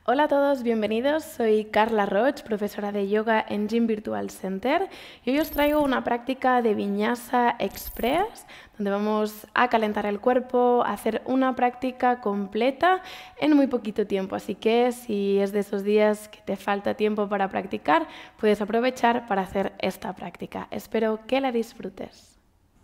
Hola a todos, bienvenidos. Soy Carla Roig, profesora de yoga en Gym Virtual Center, y hoy os traigo una práctica de Vinyasa Express, donde vamos a calentar el cuerpo, a hacer una práctica completa en muy poquito tiempo. Así que si es de esos días que te falta tiempo para practicar, puedes aprovechar para hacer esta práctica. Espero que la disfrutes.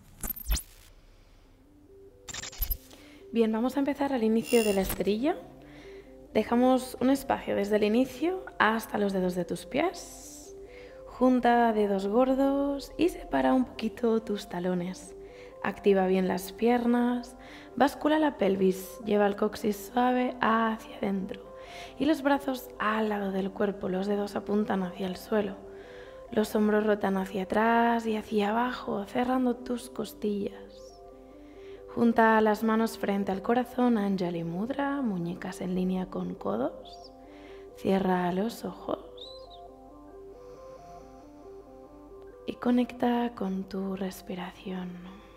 Bien, vamos a empezar al inicio de la esterilla. Dejamos un espacio desde el inicio hasta los dedos de tus pies. Junta dedos gordos y separa un poquito tus talones. Activa bien las piernas, bascula la pelvis, lleva el coxis suave hacia adentro y los brazos al lado del cuerpo, los dedos apuntan hacia el suelo. Los hombros rotan hacia atrás y hacia abajo, cerrando tus costillas. Junta las manos frente al corazón, Anjali Mudra, muñecas en línea con codos. Cierra los ojos y conecta con tu respiración.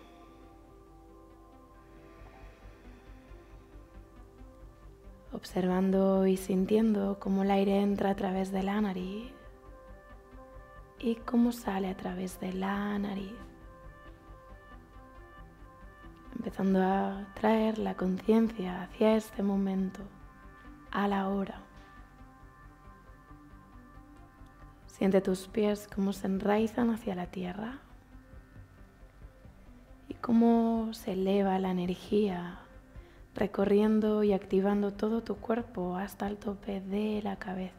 Observando y sintiendo cómo el aire entra a través de la nariz y cómo sale a través de la nariz. Empezando a traer la conciencia hacia este momento, a la hora. Siente tus pies cómo se enraizan hacia la tierra y cómo se eleva la energía recorriendo y activando todo tu cuerpo hasta el tope de la cabeza.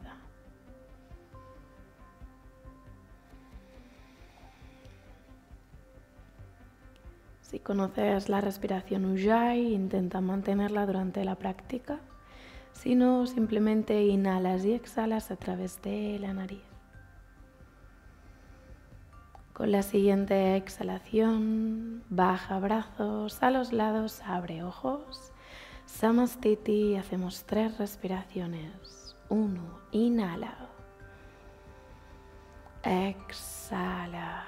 Si conoces la respiración Ujjayi, intenta mantenerla durante la práctica. Si no, simplemente inhalas y exhalas a través de la nariz. Con la siguiente exhalación, baja brazos a los lados, abre ojos. Samastiti, hacemos 3 respiraciones. 1, inhala. Exhala.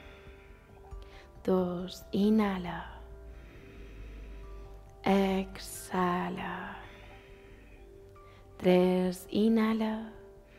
2, inhala. Exhala. 3, inhala.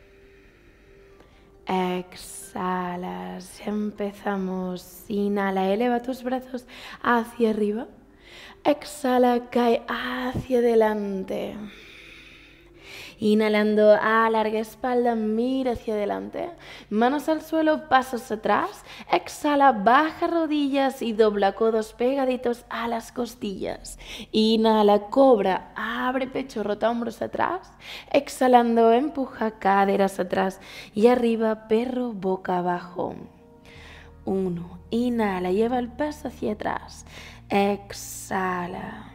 Exhalas. Empezamos. Inhala, eleva tus brazos hacia arriba. Exhala, cae hacia adelante. Inhalando, alarga espalda, mira hacia adelante. Manos al suelo, pasos atrás. Exhala, baja rodillas y dobla codos pegaditos a las costillas. Inhala, cobra, abre pecho, rota hombros atrás. Exhalando, empuja caderas atrás y arriba, perro, boca abajo. 1, inhala, lleva el peso hacia atrás. Exhala.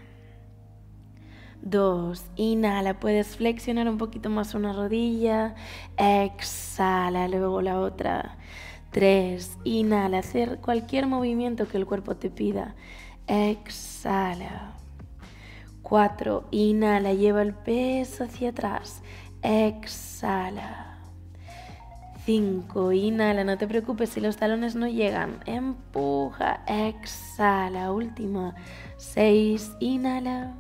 2, inhala, puedes flexionar un poquito más una rodilla, exhala, luego la otra. 3, inhala, hacer cualquier movimiento que el cuerpo te pida, exhala. 4, inhala, lleva el peso hacia atrás, exhala. 5, inhala, no te preocupes si los talones no llegan, empuja, exhala, última. 6, inhala.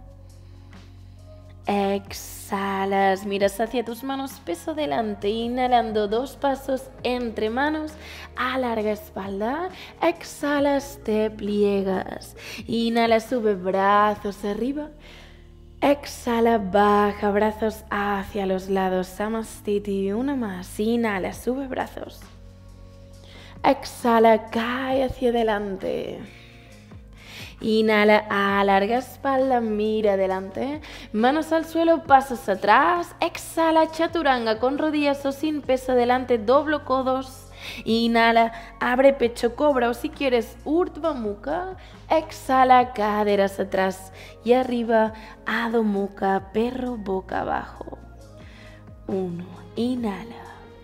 Exhalas, miras hacia tus manos, peso delante, inhalando 2 pasos entre manos, alarga espalda, exhalas, te pliegas, inhala, sube brazos arriba, exhala, baja brazos hacia los lados, Samastiti, una más, inhala, sube brazos, exhala, cae hacia adelante. Inhala, alarga espalda, mira adelante, manos al suelo, pasos atrás, exhala, chaturanga con rodillas o sin peso adelante, doblo codos, inhala, abre pecho, cobra o si quieres Urdhva Mukha, exhala, caderas atrás y arriba, Adho Mukha, perro boca abajo. 1, inhala,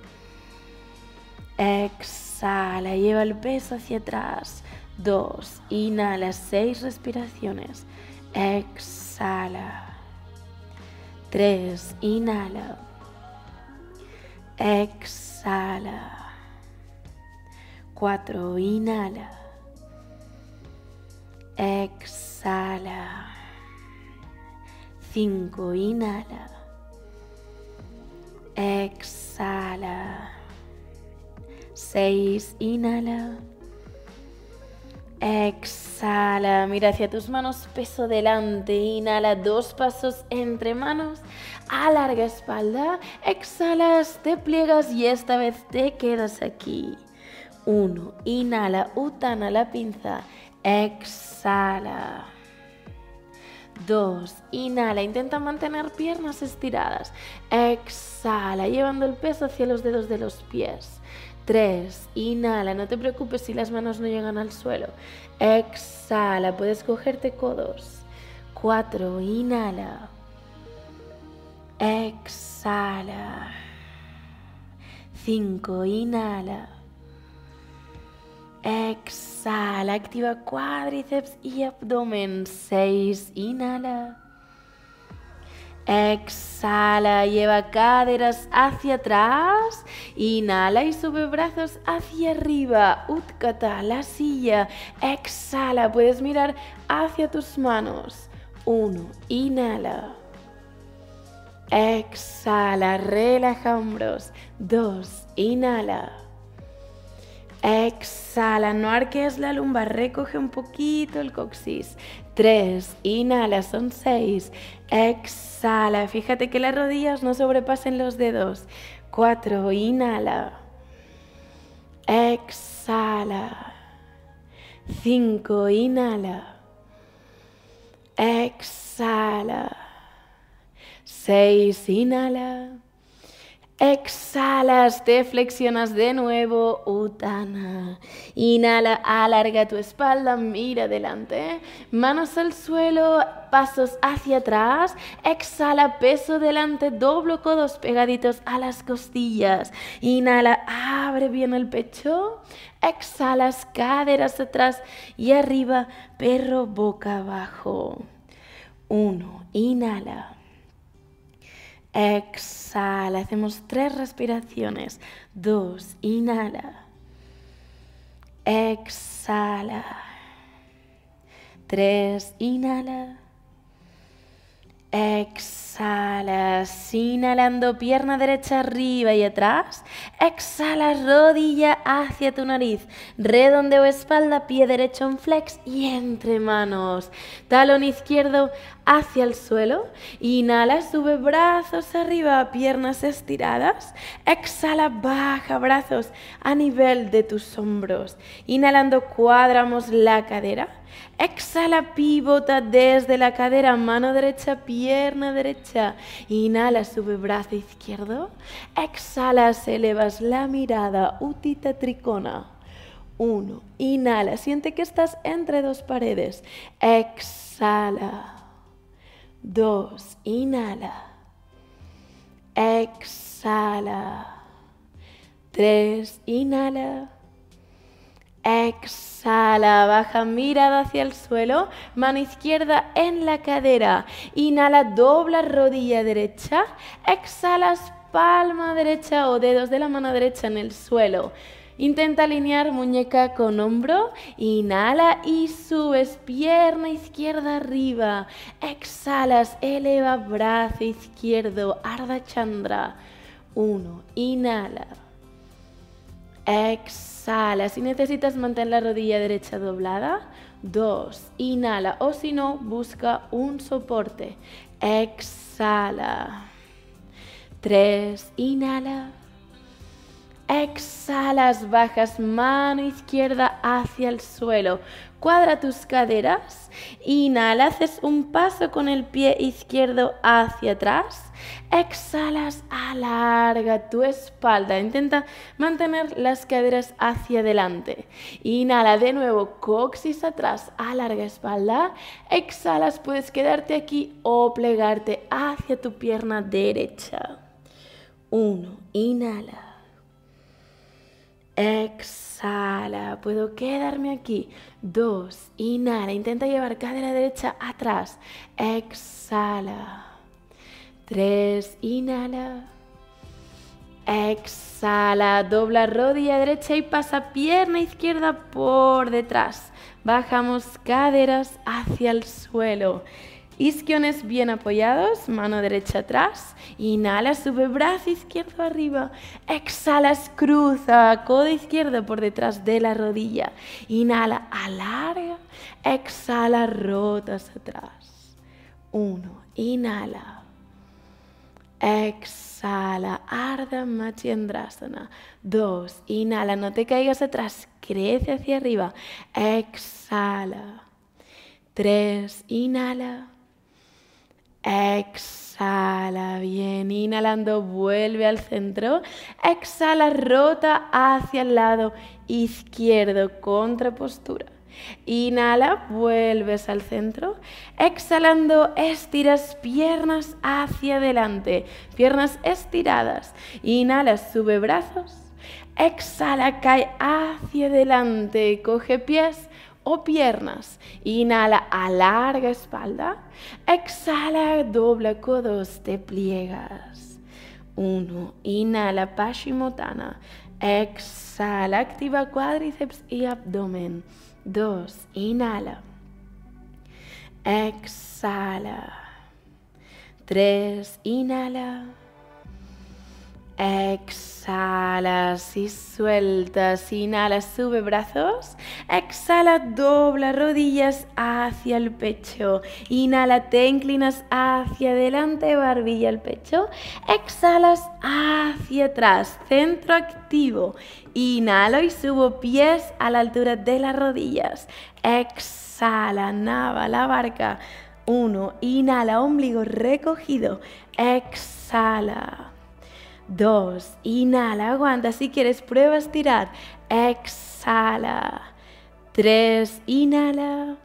exhala, lleva el peso hacia atrás. 2, inhala, 6 respiraciones, exhala. 3, inhala, exhala. 4, inhala, exhala. 5, inhala, Exhala. 6, inhala. Exhala, mira hacia tus manos, peso delante, inhala, 2 pasos entre manos, alarga espalda, exhalas, te pliegas y esta vez te quedas aquí. 1, inhala, Uttana, la pinza, exhala. 2, inhala, intenta mantener piernas estiradas, exhala, llevando el peso hacia los dedos de los pies. 3, inhala, no te preocupes si las manos no llegan al suelo. Exhala, puedes cogerte codos. 4, inhala. Exhala. 5, inhala. Exhala, activa cuádriceps y abdomen. 6, inhala. Exhala, lleva caderas hacia atrás, inhala y sube brazos hacia arriba, Utkata, la silla, exhala, puedes mirar hacia tus manos. 1, inhala, exhala, relaja hombros. 2, inhala. Exhala, no arquees la lumbar, recoge un poquito el coxis. 3, inhala, son 6. Exhala, fíjate que las rodillas no sobrepasen los dedos. 4, inhala. Exhala. 5, inhala. Exhala. 6, inhala. Exhalas, te flexionas de nuevo, Uttana. Inhala, alarga tu espalda, mira adelante. Manos al suelo, pasos hacia atrás. Exhala, peso delante, doblo codos pegaditos a las costillas. Inhala, abre bien el pecho. Exhalas, caderas atrás y arriba, perro boca abajo. 1, inhala. Exhala, hacemos 3 respiraciones. 2, inhala. Exhala. 3, inhala. Exhalas, inhalando pierna derecha arriba y atrás. Exhalas, rodilla hacia tu nariz. Redondeo espalda, pie derecho en flex y entre manos. Talón izquierdo hacia el suelo. Inhala, sube brazos arriba, piernas estiradas. Exhala, baja brazos a nivel de tus hombros. Inhalando, cuadramos la cadera. Exhala, pivota desde la cadera, mano derecha, pierna derecha. Inhala, sube brazo izquierdo. Exhalas, elevas la mirada, Utthita Trikona. 1, inhala, siente que estás entre 2 paredes. Exhala. 2, inhala. Exhala. 3, inhala. Exhala, baja mirada hacia el suelo, mano izquierda en la cadera. Inhala, dobla rodilla derecha. Exhalas, palma derecha o dedos de la mano derecha en el suelo. Intenta alinear muñeca con hombro. Inhala y subes pierna izquierda arriba. Exhalas, eleva brazo izquierdo, Ardha Chandra. 1, inhala. Exhala, si necesitas mantén la rodilla derecha doblada. 2, inhala o si no, busca un soporte. Exhala. 3, inhala. Exhalas, bajas mano izquierda hacia el suelo. Cuadra tus caderas. Inhala, haces un paso con el pie izquierdo hacia atrás. Exhalas, alarga tu espalda. Intenta mantener las caderas hacia adelante. Inhala de nuevo, coxis atrás, alarga espalda. Exhalas, puedes quedarte aquí o plegarte hacia tu pierna derecha. 1, inhala. Exhala, puedo quedarme aquí. 2, inhala, intenta llevar cadera derecha atrás. Exhala. 3, inhala. Exhala, dobla rodilla derecha y pasa pierna izquierda por detrás. Bajamos caderas hacia el suelo. Isquiones bien apoyados, mano derecha atrás. Inhala, sube brazo izquierdo arriba. Exhalas, cruza, codo izquierdo por detrás de la rodilla. Inhala, alarga. Exhala, rotas atrás. 1, inhala. Exhala, Ardha Matsyendrasana. 2, inhala, no te caigas atrás, crece hacia arriba. Exhala. 3, inhala. Exhala, bien, inhalando, vuelve al centro. Exhala, rota hacia el lado izquierdo, contrapostura. Inhala, vuelves al centro. Exhalando, estiras piernas hacia adelante, piernas estiradas. Inhala, sube brazos. Exhala, cae hacia adelante, coge pies o piernas. Inhala, alarga espalda. Exhala, dobla codos, te pliegas. 1, inhala, Paschimottanasana. Exhala, activa cuádriceps y abdomen. 2, inhala. Exhala. 3, inhala. Exhalas y sueltas. Inhala, sube brazos. Exhala, dobla rodillas hacia el pecho. Inhala, te inclinas hacia adelante, barbilla al pecho. Exhalas hacia atrás, centro activo. Inhalo y subo pies a la altura de las rodillas. Exhala, nava, la barca. 1, inhala, ombligo recogido. Exhala. 2, inhala, aguanta, si quieres prueba a estirar. Exhala. 3, inhala.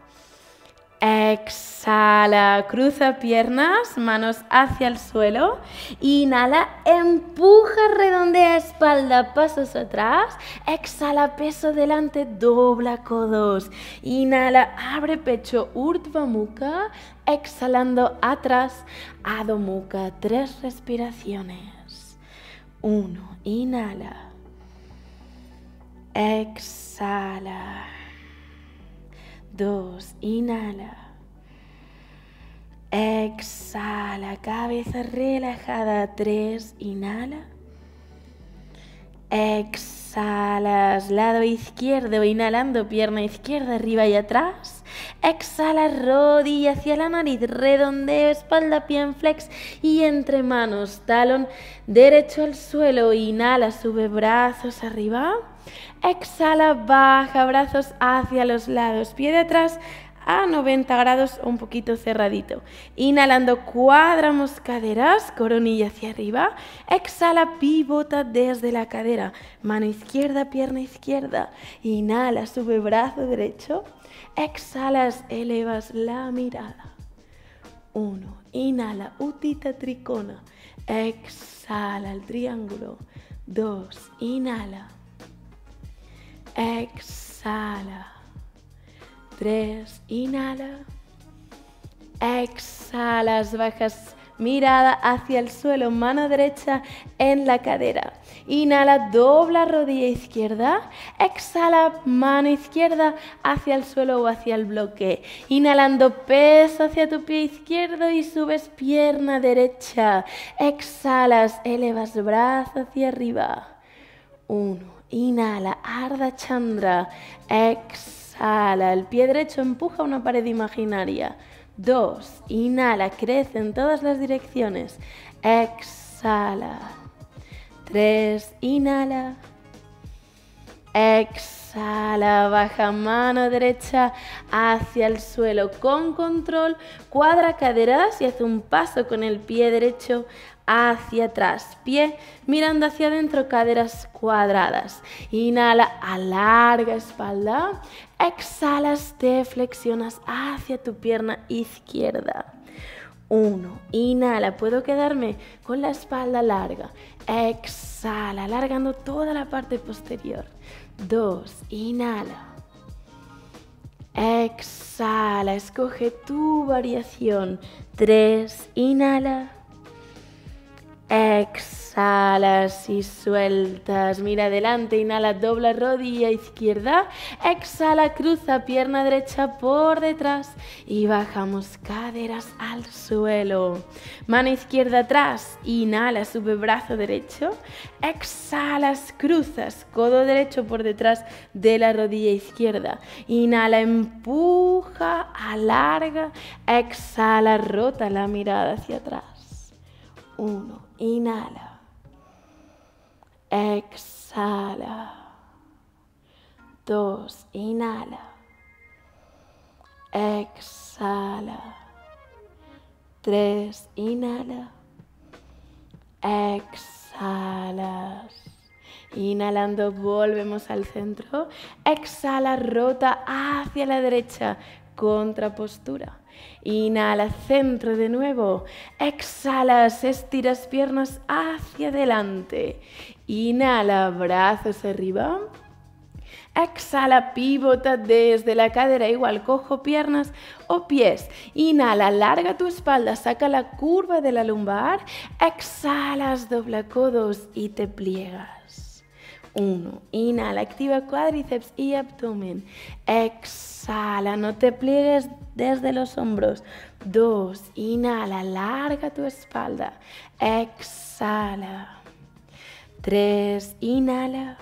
Exhala, cruza piernas, manos hacia el suelo. Inhala, empuja, redondea espalda, pasos atrás. Exhala, peso delante, dobla codos. Inhala, abre pecho, Urdhva Mukha. Exhalando atrás, Adho Mukha, 3 respiraciones. 1, inhala. Exhala. 2, inhala. Exhala, cabeza relajada. 3, inhala. Exhalas, lado izquierdo, inhalando, pierna izquierda, arriba y atrás. Exhala, rodilla hacia la nariz, redondeo, espalda, pie en flex y entre manos, talón derecho al suelo. Inhala, sube brazos arriba. Exhala, baja brazos hacia los lados, pie de atrás a 90 grados o un poquito cerradito. Inhalando, cuadramos caderas, coronilla hacia arriba. Exhala, pivota desde la cadera. Mano izquierda, pierna izquierda. Inhala, sube brazo derecho. Exhalas, elevas la mirada. 1, inhala, Utthita Trikona. Exhala, el triángulo. 2, inhala. Exhala. 3, inhala. Exhalas, bajas mirada hacia el suelo, mano derecha en la cadera. Inhala, dobla rodilla izquierda. Exhala, mano izquierda hacia el suelo o hacia el bloque. Inhalando, peso hacia tu pie izquierdo y subes pierna derecha. Exhalas, elevas brazo hacia arriba. 1, inhala, Ardha Chandra. Exhala, el pie derecho empuja una pared imaginaria. 2, inhala, crece en todas las direcciones. Exhala. 3, inhala. Exhala, baja mano derecha hacia el suelo con control. Cuadra caderas y haz un paso con el pie derecho hacia atrás. Pie mirando hacia adentro, caderas cuadradas. Inhala, alarga espalda. Exhalas, te flexionas hacia tu pierna izquierda. 1, inhala, puedo quedarme con la espalda larga. Exhala, alargando toda la parte posterior. 2, inhala. Exhala, escoge tu variación. 3, inhala. Exhalas y sueltas. Mira adelante, inhala, dobla rodilla izquierda. Exhala, cruza pierna derecha por detrás. Y bajamos caderas al suelo. Mano izquierda atrás. Inhala, sube brazo derecho. Exhalas, cruzas, codo derecho por detrás de la rodilla izquierda. Inhala, empuja, alarga. Exhala, rota la mirada hacia atrás. 1, inhala, exhala, 2, inhala, exhala, 3, inhala, exhalas, inhalando volvemos al centro, exhala, rota hacia la derecha, contrapostura. Inhala, centro de nuevo. Exhalas, estiras piernas hacia adelante. Inhala, brazos arriba. Exhala, pivota desde la cadera, igual cojo piernas o pies. Inhala, alarga tu espalda, saca la curva de la lumbar. Exhalas, dobla codos y te pliegas. 1, inhala, activa cuádriceps y abdomen. Exhala, no te pliegues desde los hombros. 2, inhala, alarga tu espalda. Exhala. 3, inhala.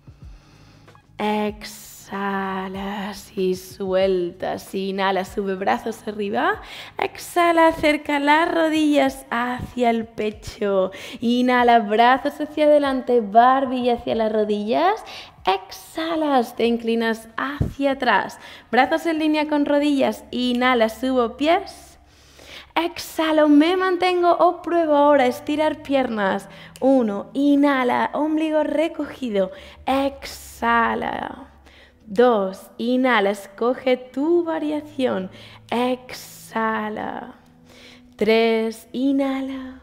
Exhalas y sueltas. Inhala, sube brazos arriba. Exhala, acerca las rodillas hacia el pecho. Inhala, brazos hacia adelante, barbilla hacia las rodillas. Exhalas, te inclinas hacia atrás. Brazos en línea con rodillas. Inhala, subo pies. Exhalo, me mantengo o pruebo ahora estirar piernas. 1, inhala, ombligo recogido. Exhala. 2, inhala, escoge tu variación. Exhala. 3, inhala.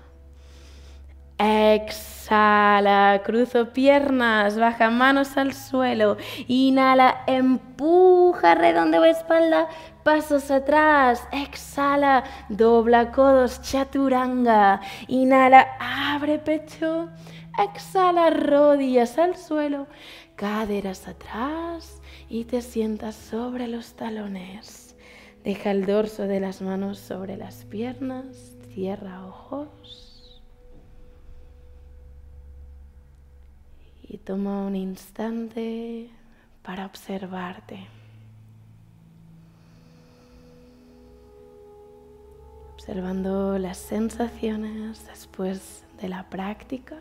Exhala, cruzo piernas, baja manos al suelo. Inhala, empuja, redondeo espalda, pasos atrás. Exhala, dobla codos, chaturanga. Inhala, abre pecho. Exhala, rodillas al suelo, caderas atrás y te sientas sobre los talones. Deja el dorso de las manos sobre las piernas, cierra ojos. Y toma un instante para observarte. Observando las sensaciones después de la práctica.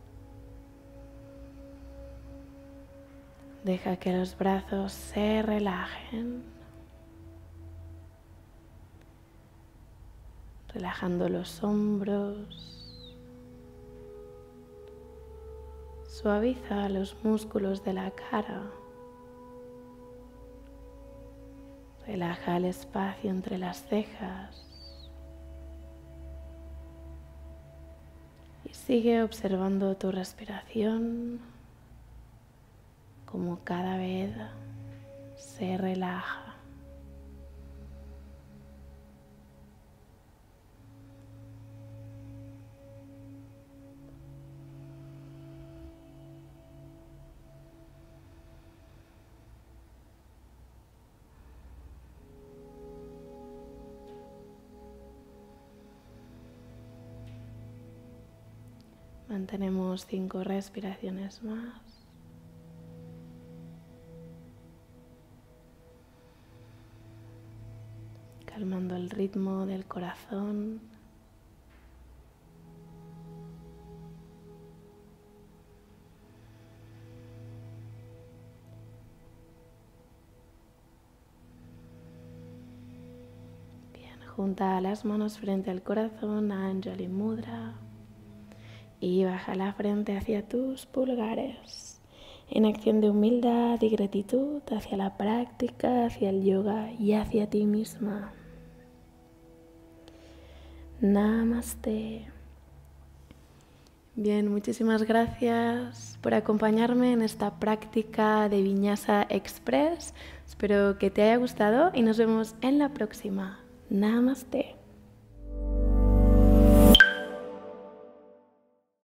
Deja que los brazos se relajen. Relajando los hombros. Suaviza los músculos de la cara. Relaja el espacio entre las cejas. Y sigue observando tu respiración, como cada vez se relaja. Mantenemos 5 respiraciones más. Calmando el ritmo del corazón. Bien, junta las manos frente al corazón, Anjali Mudra. Y baja la frente hacia tus pulgares, en acción de humildad y gratitud hacia la práctica, hacia el yoga y hacia ti misma. Namaste. Bien, muchísimas gracias por acompañarme en esta práctica de Vinyasa Express. Espero que te haya gustado y nos vemos en la próxima. Namaste.